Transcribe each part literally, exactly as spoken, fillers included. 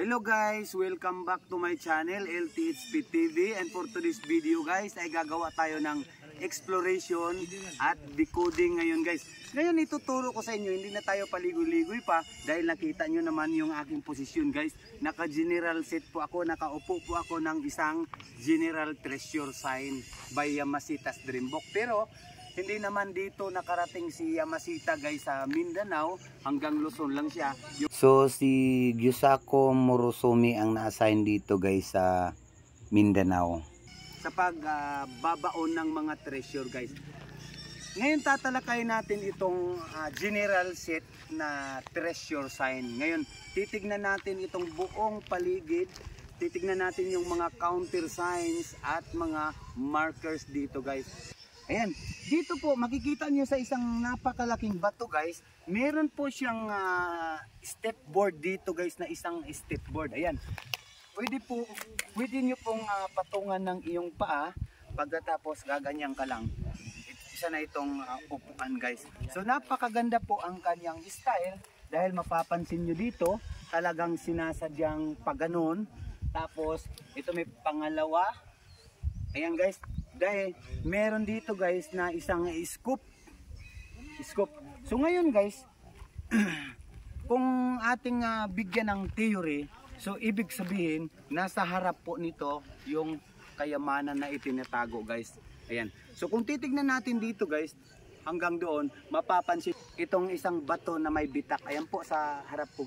Hello guys, welcome back to my channel L T H P T V, and for today's video guys ay gagawa tayo ng exploration at decoding ngayon guys. Ngayon ituturo ko sa inyo, hindi na tayo paligoy-ligoy pa dahil nakita nyo naman yung aking posisyon guys. Naka general set po ako, nakaupo po ako ng isang general treasure sign by Yamasitas Dreambook. Pero hindi naman dito nakarating si Yamasita guys sa Mindanao, hanggang Luzon lang siya. So si Gyusako Murosumi ang na-assign dito guys sa Mindanao sa pagbabaon uh, ng mga treasure guys. Ngayon tatalakayin natin itong uh, general set na treasure sign. Ngayon titignan natin itong buong paligid, titignan natin yung mga counter signs at mga markers dito guys. Ayan, dito po makikita nyo sa isang napakalaking bato guys, meron po siyang uh, step board dito guys, na isang step board. Ayan, pwede po, pwede nyo pong uh, patungan ng iyong paa, pagkatapos gaganyan ka lang. Isa na itong uh, upuan guys. So napakaganda po ang kanyang style, dahil mapapansin nyo dito, talagang sinasadyang paganon. Tapos ito may pangalawa, ayan guys, dahil meron dito guys na isang scoop scoop. So ngayon guys, kung ating uh, bigyan ng theory, so ibig sabihin nasa harap po nito yung kayamanan na itinatago guys. Ayan, so kung titignan natin dito guys, hanggang doon mapapansin itong isang bato na may bitak. Ayan po sa harap po.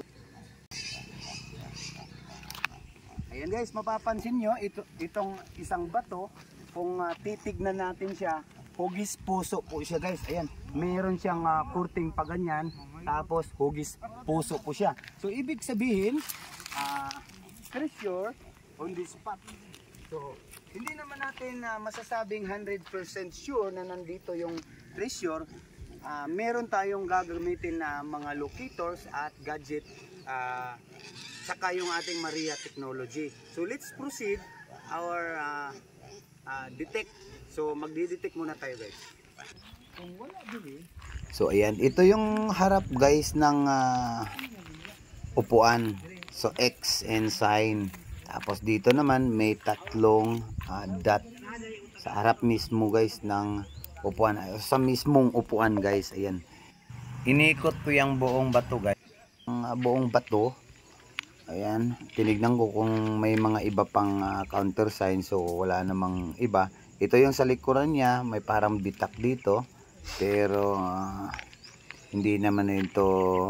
Ayan guys, mapapansin nyo ito, itong isang bato. Kung uh, titignan natin siya, hugis puso po siya guys. Ayan, mayroon siyang uh, kurting pa ganyan, tapos hugis puso po siya. So ibig sabihin, uh, treasure on the spot. So hindi naman natin uh, masasabing one hundred percent sure na nandito yung treasure. Uh, meron tayong gagamitin na mga locators at gadget, uh, saka yung ating Maria technology. So let's proceed our uh, Uh, detect. So magdi-detect muna tayo guys. Kung wala din. So ayan, ito yung harap guys ng uh, upuan. So X and sign. Tapos dito naman may tatlong uh, dot sa harap mismo guys ng upuan. Sa mismong upuan guys. Ayan. Inikot ko yung buong bato guys. Ang uh, buong bato. Ayan, tinignan ko kung may mga iba pang uh, counter sign. So wala namang iba. Ito yung sa likuran niya, may parang bitak dito, pero uh, hindi naman ito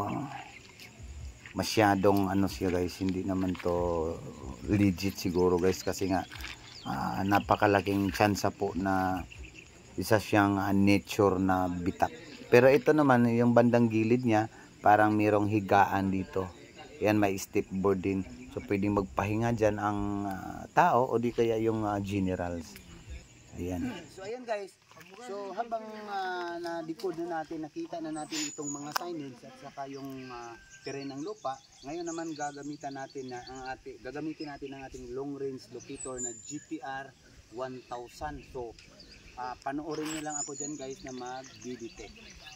masyadong ano siya guys, hindi naman to legit siguro guys, kasi nga uh, napakalaking tsansa po na isa siyang uh, nature na bitak. Pero ito naman yung bandang gilid niya, parang mayroong higaan dito. Yan, may step board din. So pwedeng magpahinga dyan ang uh, tao o di kaya yung uh, generals. Ayan. So ayan guys. So habang uh, na-decode na natin, nakita na natin itong mga signage at saka yung uh, terrain ng lupa, ngayon naman gagamitan natin na ang ating gagamitin natin ang ating long range locator na G P R one thousand. So uh, panoorin niyo lang ako diyan guys na mag-detect.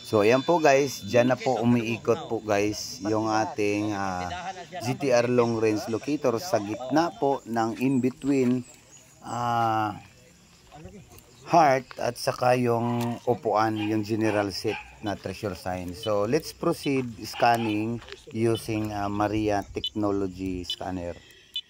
So ayan po guys, dyan na po umiikot po guys yung ating uh, G T R long range locator sa gitna po ng in between uh, heart at saka yung upuan, yung general set na treasure sign. So let's proceed scanning using uh, Maria Technology Scanner.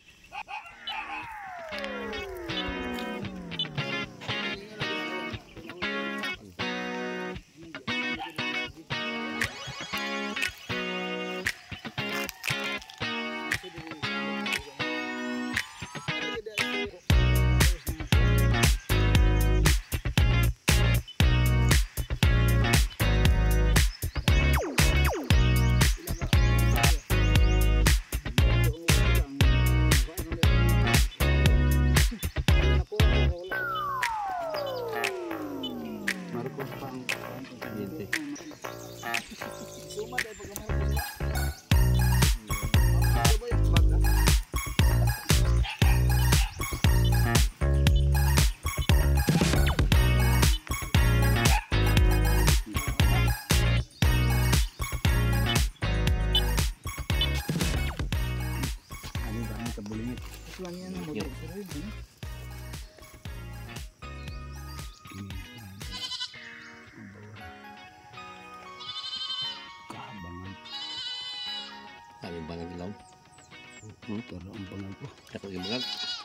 Ang bangag ilaw. Hmm, pero ang bangag ko. Ako yung bangag.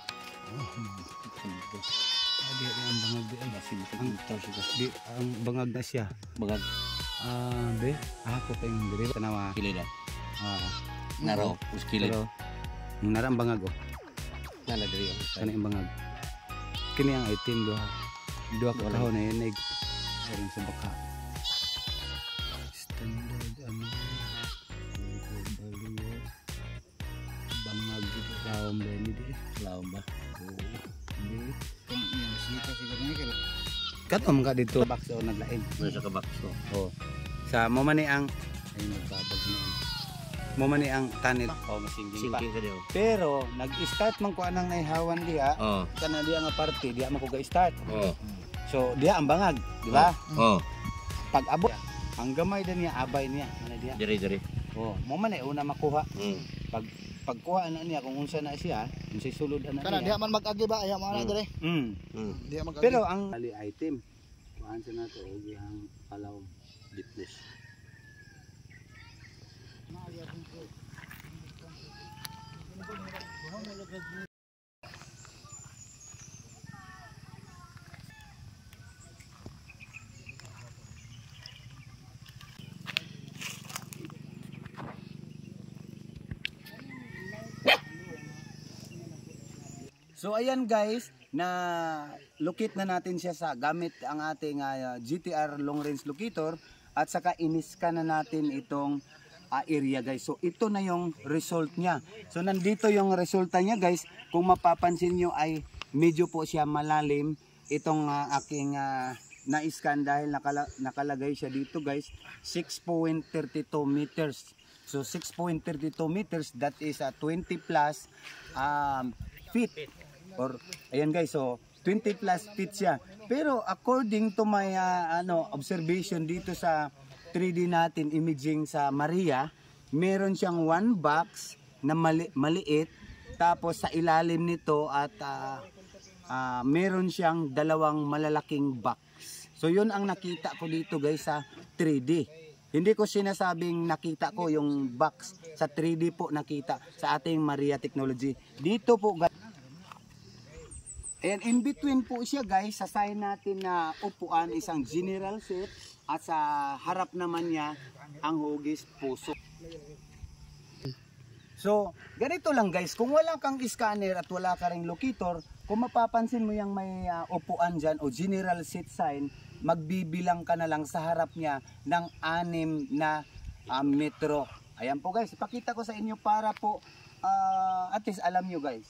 Adi ang bangag di ay. Ang Di ang bangag na siya. bangag. Ah, be. Ah, ko pa yung diri tanawa. Kilay na. Ah, Naro. Us kilay. pero nara ang bangag oh. Nala diri. Kani ang bangag. Kini ang item duha. Duha ka taho na yun ay sarang sa baka. Standard ano. Bangag dito lawom ba ni di. Laom ba? Di. Katom ka dito box o naglain. May sa kabak ko. Oh. Sa mo man ni ang ay nagbabag na. Mo man ni ang tunnel o masingking pa. Singking ka diyo. Pero nag-start man ko anang naihawan diha. Oh. Kana diha nga parte diha man ko ga-start. Oh. So diha ang bangag, di ba? Oh. Pag abot ang gamay din niya abay niya ana diha. Diri diri. Oh, mo man ay una makuha. Hmm. Pag pagkuha ana niya kung unsa na siya, unsay sulod ana Kana niya. diha man mag-agi ba ayaw mo ana Mm. dire. Mm. Hmm. Diha mag-agi. Pero ang ali item kuan sa nato og ang palawom deepness. So ayan guys, na locate na natin siya sa gamit ang ating uh, G T R long range locator at saka iniskan na natin itong uh, area guys. So ito na yung result niya. So nandito yung resulta niya guys. Kung mapapansin nyo ay medyo po siya malalim itong uh, aking uh, na-scan dahil nakala nakalagay siya dito guys, six point three two meters. So six point three two meters, that is uh, twenty plus um, feet. Or ayan guys, so twenty plus feet siya. Pero according to my uh, ano observation dito sa three D natin imaging sa Maria, meron siyang one box na mali maliit, tapos sa ilalim nito at uh, uh, meron siyang dalawang malalaking box. So yun ang nakita ko dito guys sa three D. Hindi ko sinasabing nakita ko yung box, sa three D po nakita sa ating Maria Technology. Dito po guys. And in between po siya guys, sa side natin na upuan isang general set at sa harap naman niya ang hugis puso. So, ganito lang guys, kung wala kang scanner at wala ka ring locator, kung mapapansin mo yung may uh, upuan dyan o general set sign, magbibilang ka na lang sa harap niya ng anim na uh, metro. Ayan po guys, ipakita ko sa inyo para po uh, at least alam nyo guys.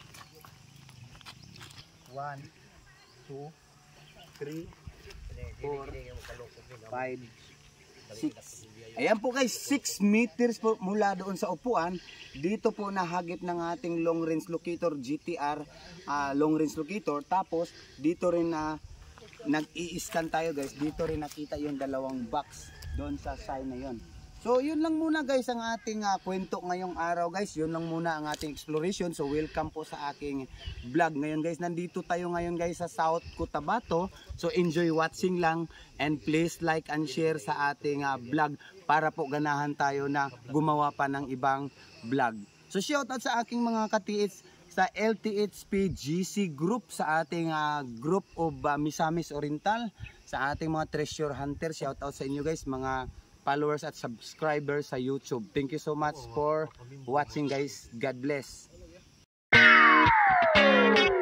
one, two, three, four, five, six. Ayan po guys, six meters po mula doon sa upuan. Dito po nahagip ng ating long range locator G T R uh, long range locator. Tapos dito rin na nag-i-scan tayo guys, dito rin nakita yung dalawang box doon sa sign na yon. So yun lang muna guys ang ating uh, kwento ngayong araw guys. Yun lang muna ang ating exploration. So welcome po sa aking vlog. Ngayon guys, nandito tayo ngayon guys sa South Cotabato. So enjoy watching lang and please like and share sa ating uh, vlog para po ganahan tayo na gumawa pa ng ibang vlog. So shout out sa aking mga ka-T H sa L T H P G C group, sa ating uh, group of uh, Misamis Oriental, sa ating mga treasure hunter. Shout out sa inyo guys, mga followers at subscribers sa YouTube. Thank you so much for watching guys. God bless.